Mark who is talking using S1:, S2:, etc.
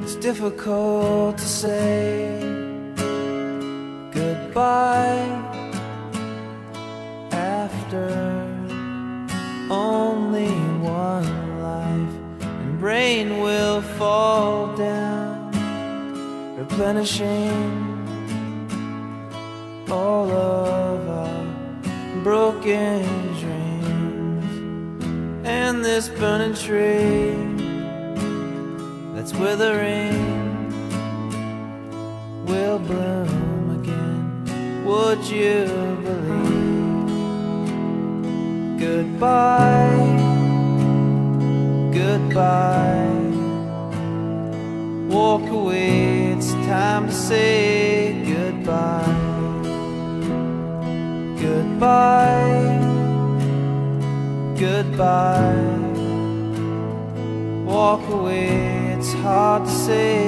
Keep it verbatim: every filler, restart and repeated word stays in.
S1: It's difficult to say goodbye after only one life, and rain will fall down, replenishing all of our broken dreams. And this burning tree that's withering will bloom again. Would you believe? Goodbye, goodbye. Walk away, it's time to say goodbye. Goodbye, goodbye. Walk away, it's hard to say